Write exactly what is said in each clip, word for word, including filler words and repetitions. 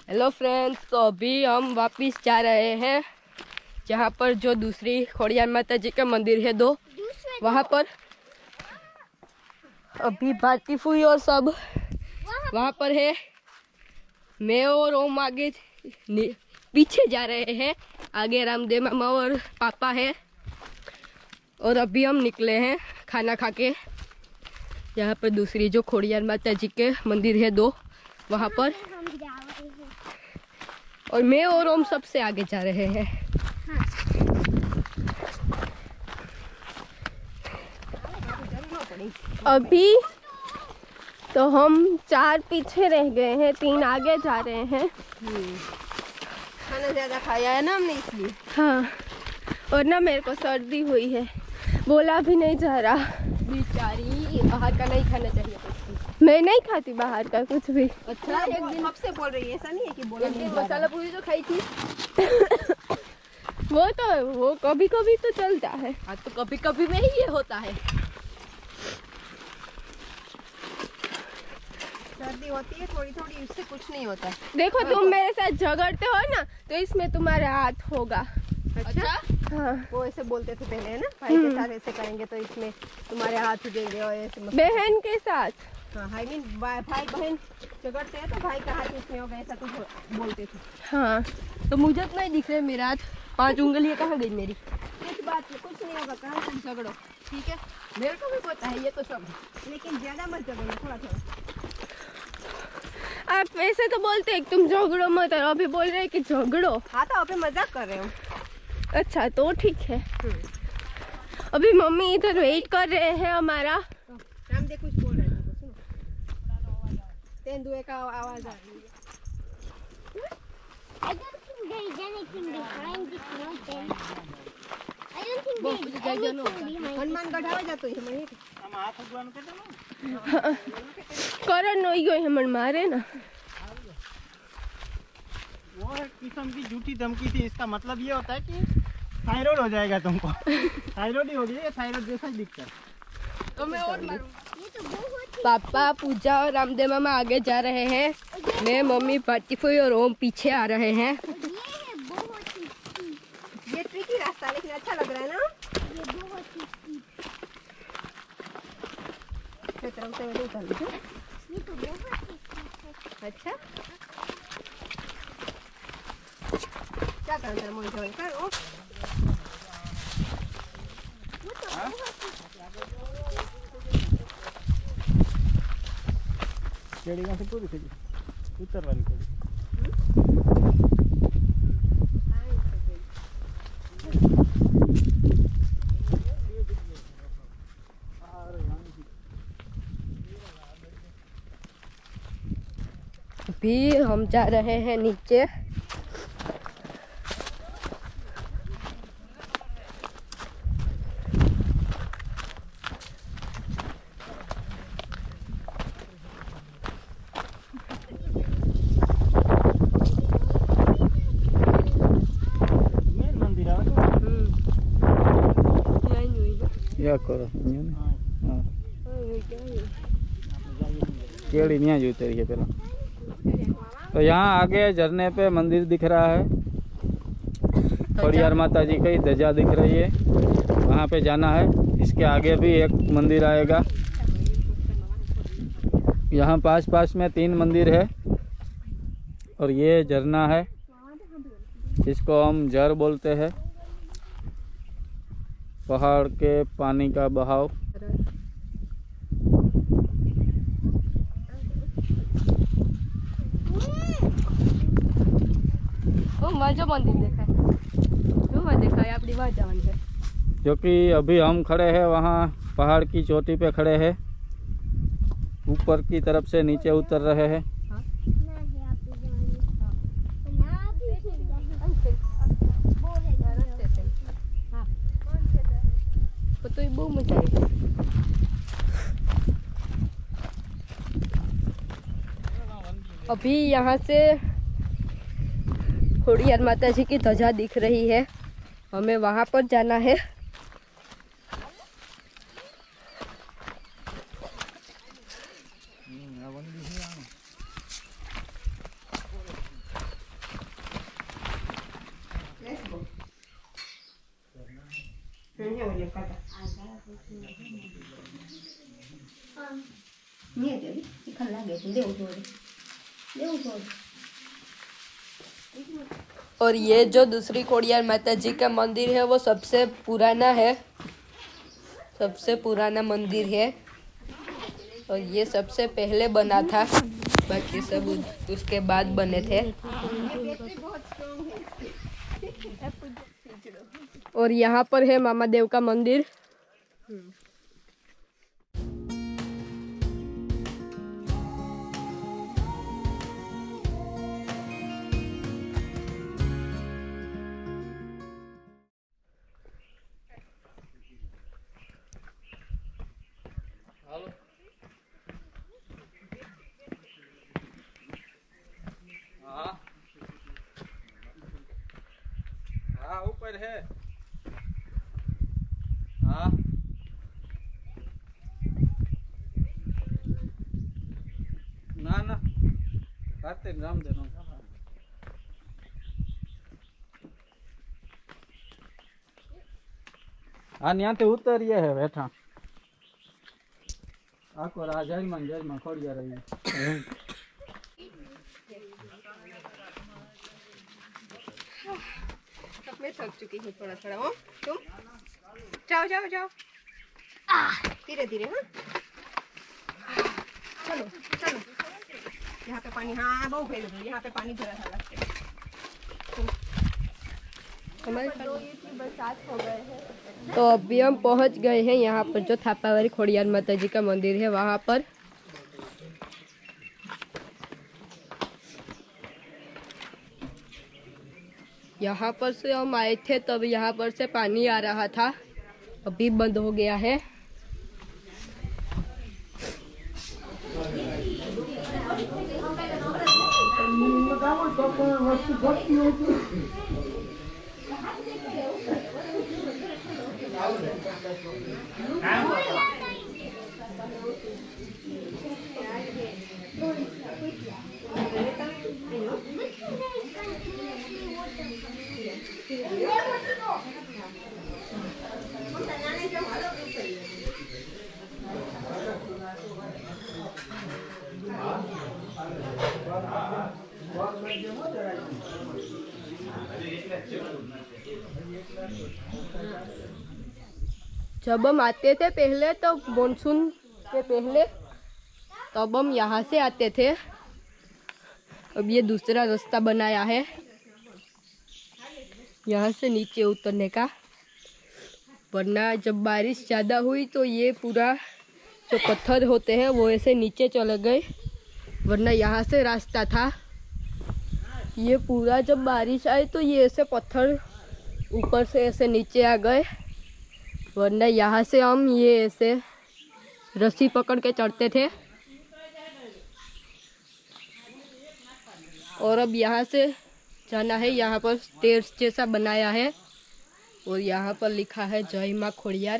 Hello friends, तो अभी हम वापस जा रहे हैं जहाँ पर जो दूसरी खोड़ियार माता जी का मंदिर है दो, वहाँ पर अभी भारती फुई और सब वहाँ पर है। मैं और ओम आगे पीछे जा रहे हैं, आगे रामदेव मामा और पापा है। और अभी हम निकले हैं खाना खा के, यहाँ पर दूसरी जो खोड़ियार माता जी के मंदिर है दो, वहाँ पर। और मैं और ओम सबसे आगे जा रहे हैं। अभी तो हम चार पीछे रह गए हैं, तीन आगे जा रहे हैं। खाना ज्यादा खाया है ना हमने, इसलिए। हाँ, और ना मेरे को सर्दी हुई है, बोला भी नहीं जा रहा। बेचारी, बाहर का नहीं खाना चाहिए कुछ। मैं नहीं खाती बाहर का कुछ भी। अच्छा, एक दिन आपसे बोल रही है, ऐसा नहीं है कि बोला नहीं। मसाला पूरी जो खाई थी वो तो वो कभी कभी तो चलता है। हाँ, तो कभी कभी में ही ये होता है। सर्दी होती है थोड़ी थोड़ी, उससे कुछ नहीं होता। देखो तुम मेरे साथ झगड़ते हो ना, तो इसमें तुम्हारा हाथ होगा। अच्छा, हाँ। वो ऐसे बोलते थे पहले, है ना, भाई के साथ ऐसे करेंगे तो इसमें तुम्हारे हाथ उठेंगे और ऐसे। बहन के साथ, हाँ, आई मीन भाई बहन झगड़ते हैं तो भाई का हाथ इसमें होगा, ऐसा कुछ बोलते थे। हाँ। तो मुझे तो नहीं दिख रहे मेरे हाथ, पांच उंगलियां कहाँ गई मेरी। इस बात में कुछ नहीं होगा, कहाँ तुम झगड़ो, ठीक है। मेरे को भी पता है ये तो सब, लेकिन ज्यादा मत झगड़ो, थोड़ा थोड़ा। आप ऐसे तो बोलते हैं तुम झगड़ो मत, और अभी बोल रहे हैं कि झगड़ो। हाँ, तो अभी मजाक कर रहे हो। अच्छा, तो ठीक है। अभी मम्मी इधर वेट कर रहे हैं हमारा। रामदेव कुछ बोल रहे हैं, सुनो। तेंदुए का आवाज आ रही है। I don't think there is anything behind this mountain. I don't think there is anything behind. Hanuman गढ़ावा जातो है मैं। करण नहीं गई हमन मारे ना। वो एक किस्म की झूठी धमकी थी। इसका मतलब ये होता है कि थायराइड हो जाएगा तुमको। थायराइड ही हो गई है, थायराइड जैसा ही दिखता है। तो मैं और मारूं। ये तो बहुत पापा, पूजा और रामदेव मामा आगे जा रहे हैं। मैं, मम्मी, भारती फुई और ओम पीछे आ रहे हैं। ये है बहुत ही steep. ये ट्रिकी रास्ता, लेकिन अच्छा लग रहा है ना। ये बहुत ही steep. तरफ से मैंने उतार लिया। ये तो बहुत ही steep है. अच्छा, क्या करना है मुझे कर कर ओ। वो तो बहुत ही केड़ी से पूरी थी उतर वाली केड़ी। अभी हम जा रहे हैं नीचे। या करो हाँ, केड़ी नहीं जो उतरी है पहला। तो यहाँ आगे झरने पे मंदिर दिख रहा है, खोड़ियार माता जी की ध्वजा दिख रही है, वहाँ पे जाना है। इसके आगे भी एक मंदिर आएगा। यहाँ पास पास में तीन मंदिर है, और ये झरना है, इसको हम झर बोलते हैं। पहाड़ के पानी का बहाव। ओ मजा मंदिर देखा है, जो वहाँ देखा है अपनी वहाँ जान है। क्योंकि अभी हम खड़े हैं वहाँ पहाड़ की चोटी पे खड़े हैं, ऊपर की तरफ से नीचे उतर रहे हैं। ना है आप जाने। ना भी है। वो है हाँ, तो ये बहुत मजा है। अभी यहाँ से खोड़ियार माता जी की ध्वजा दिख रही है, हमें वहाँ पर जाना है। ले काटा नहीं देवी चिकन लागे तो देव थोड़े देव थोड़े। और ये जो दूसरी खोड़ियार माता जी का मंदिर है वो सबसे पुराना है, सबसे पुराना मंदिर है और ये सबसे पहले बना था, बाकी सब उसके बाद बने थे। और यहाँ पर है मामा देव का मंदिर। हाँ हाँ ऊपर है। हाँ ना ना खाते नाम देना। हाँ यहाँ ते उतरिए है बैठा आको राजा मंजर में खोड़िया रही है। मैं थक चुकी हूँ थोड़ा थोड़ा। हो तुम जाओ जाओ जाओ धीरे धीरे। हाँ चलो चलो यहाँ पे पानी। हाँ बहुत फेल दो यहाँ पे पानी जरा सा लगते। हमारे बरसात हो गए हैं तो अभी हम पहुँच गए हैं यहाँ पर जो थापावारी खोड़ियार माता जी का मंदिर है वहाँ पर। यहाँ पर से हम आए थे तब यहाँ पर से पानी आ रहा था, अभी बंद हो गया है। जब हम आते थे पहले तो मानसून के पहले तब हम यहाँ से आते थे। अब ये दूसरा रास्ता बनाया है यहाँ से नीचे उतरने का, वरना जब बारिश ज़्यादा हुई तो ये पूरा जो पत्थर होते हैं वो ऐसे नीचे चले गए, वरना यहाँ से रास्ता था। ये पूरा जब बारिश आई तो ये ऐसे पत्थर ऊपर से ऐसे नीचे आ गए, वरना यहाँ से हम ये ऐसे रस्सी पकड़ के चढ़ते थे। और अब यहाँ से जाना है, यहाँ पर स्टेयर्स जैसा बनाया है और यहाँ पर लिखा है जय माँ खोड़ियार।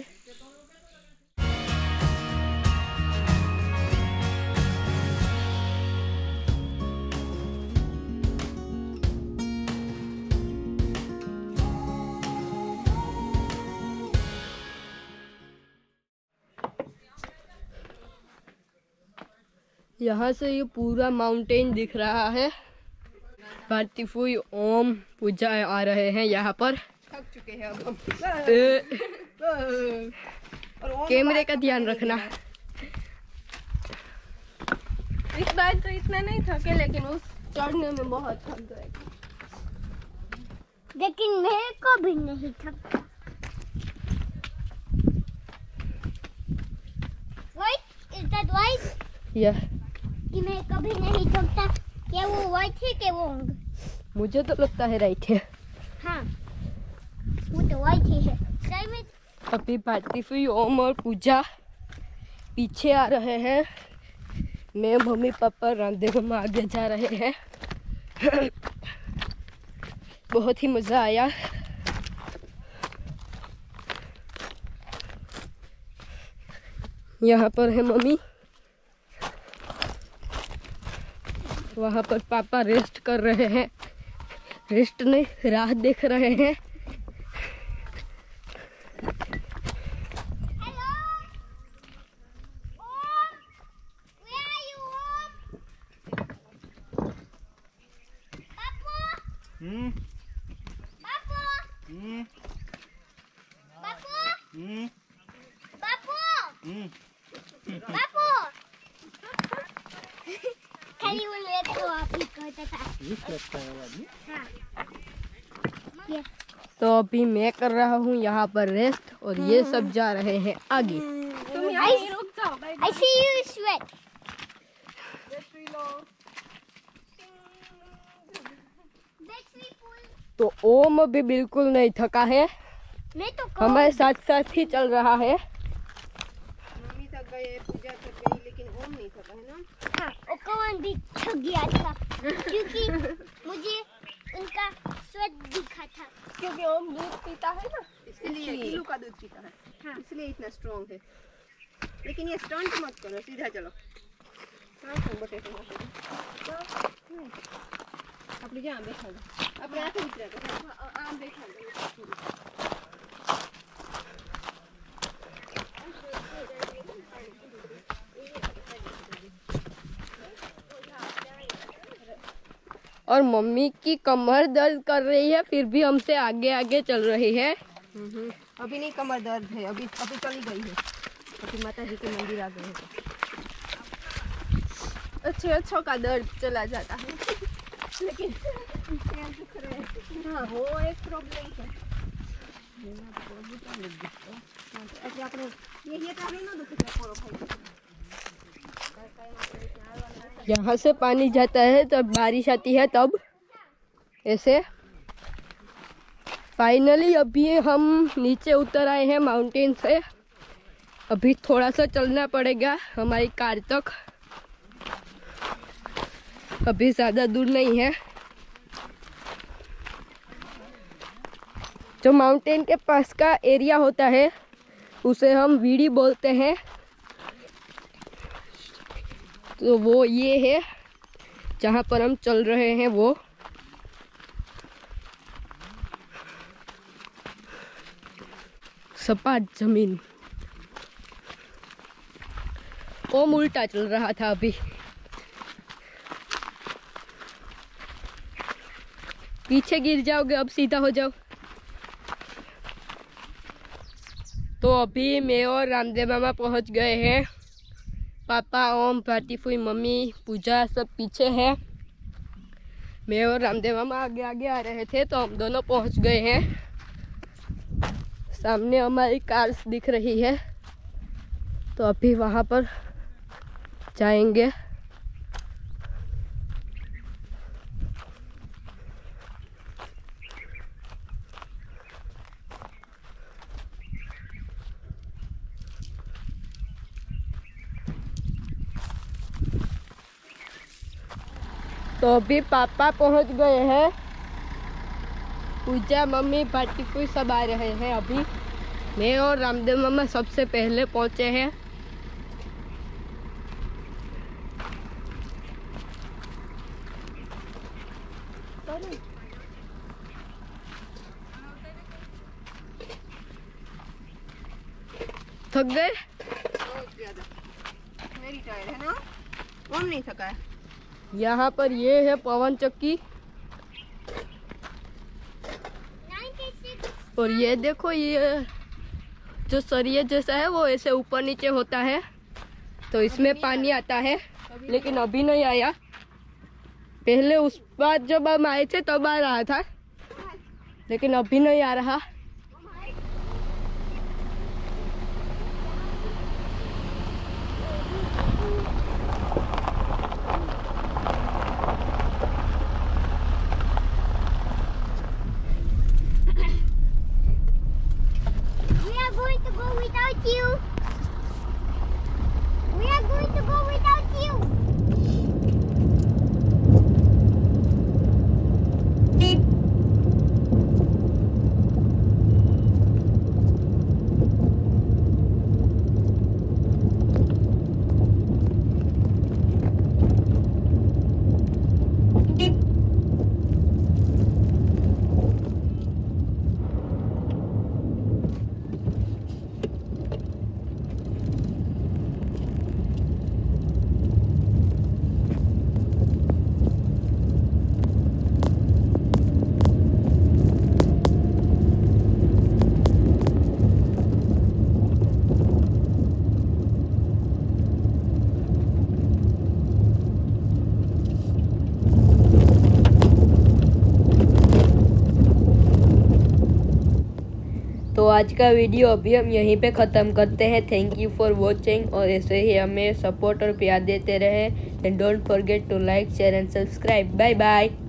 यहाँ से ये पूरा माउंटेन दिख रहा है। भारतीफुई ओम पूजा आ रहे हैं यहाँ पर। थक चुके हैं अब हम। कैमरे का ध्यान रखना। इस बार तो इतना नहीं थके, लेकिन उस चढ़ने में बहुत थक गए। लेकिन मैं कभी नहीं थकता। White? Is that white? यह कि मैं कभी नहीं थकता। क्या वो white है क्या wrong? मुझे तो लगता है राइट है। हाँ, वो तो white ही है। सही में अभी भारतीफुई ओम और पूजा पीछे आ रहे हैं, मैं मम्मी पापा रामदेव में आगे जा रहे हैं। बहुत ही मज़ा आया। यहाँ पर है मम्मी, वहाँ पर पापा रेस्ट कर रहे हैं। रेस्ट नहीं, राह देख रहे हैं। हम्म बापू हम्म बापू हम्म बापू हम्म बापू खाली वो ले तो आप ही कहता था रिस्क लगता है आदमी। हाँ ये तो अभी मैं कर रहा हूँ यहाँ पर रेस्ट और ये सब जा रहे हैं आगे। तुम यहाँ ही रुक जाओ भाई। I see you sweat. Battery full. तो ओम अभी बिल्कुल नहीं थका है, मैं तो हमारे साथ साथ ही चल रहा है। मम्मी थक गए, पूजा थक गई, लेकिन ओम नहीं थका है ना। हाँ, वो कौन भी थक गया था क्योंकि मुझे उनका स्वेट दिखा था। क्योंकि ओम दूध पीता है ना, इसलिए किलो का दूध पीता है। हाँ, इसलिए इतना स्ट्रॉन्ग है। लेकिन ये स्टंट मत करो, सीधा चलो। हाँ, तो बटेटो नहीं। આપણે જ્યાં બેઠા હતા આપણે આખે ઉતર્યા હતા આમ બેઠા और मम्मी की कमर दर्द कर रही है, फिर भी हमसे आगे आगे चल रही है। अभी नहीं कमर दर्द है, अभी अभी चली गई है, अभी माता जी के मंदिर आ गए हैं। अच्छे अच्छों का दर्द चला जाता है लेकिन दुख रहे। हाँ, वो एक प्रॉब्लम है। अभी आपने ये ये तो ना दुख है। यहाँ से पानी जाता है तब बारिश आती है, तब ऐसे। फाइनली अभी हम नीचे उतर आए हैं माउंटेन से। अभी थोड़ा सा चलना पड़ेगा हमारी कार तक, अभी ज़्यादा दूर नहीं है। जो माउंटेन के पास का एरिया होता है उसे हम वीडी बोलते हैं। तो वो ये है जहाँ पर हम चल रहे हैं, वो सपाट जमीन। ओम उल्टा चल रहा था अभी। पीछे गिर जाओगे, अब सीधा हो जाओ। तो अभी मैं और रामदेव मामा पहुंच गए हैं। पापा, ओम, भाटी फुई, मम्मी, पूजा सब पीछे है। मैं और रामदेव मामा आगे आगे आ रहे थे, तो हम दोनों पहुंच गए हैं। सामने हमारी कार दिख रही है, तो अभी वहां पर जाएंगे। तो अभी पापा पहुंच गए हैं। पूजा, मम्मी, भाटी फुई सब आ रहे हैं। अभी मैं और रामदेव मामा सबसे पहले पहुंचे हैं। थक गए? बहुत ज्यादा मेरी टायर है ना, ओम नहीं थका है। यहाँ पर ये है पवन चक्की, और ये देखो, ये जो सरिये जैसा है वो ऐसे ऊपर नीचे होता है, तो इसमें पानी आता है। लेकिन अभी नहीं आया, पहले उस बार जब हम आए थे तब आ रहा था, लेकिन अभी नहीं आ रहा। We are going to go without you. We are going to go without you. तो आज का वीडियो अभी हम यहीं पे ख़त्म करते हैं। थैंक यू फॉर वॉचिंग, और ऐसे ही हमें सपोर्ट और प्यार देते रहे। And don't forget to like share and subscribe. Bye bye.